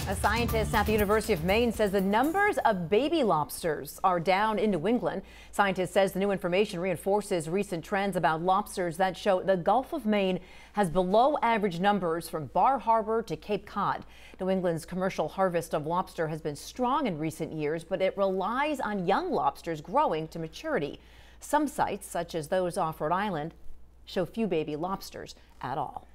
A scientist at the University of Maine says the numbers of baby lobsters are down in New England. Scientist says the new information reinforces recent trends about lobsters that show the Gulf of Maine has below average numbers from Bar Harbor to Cape Cod. New England's commercial harvest of lobster has been strong in recent years, but it relies on young lobsters growing to maturity. Some sites, such as those off Rhode Island, show few baby lobsters at all.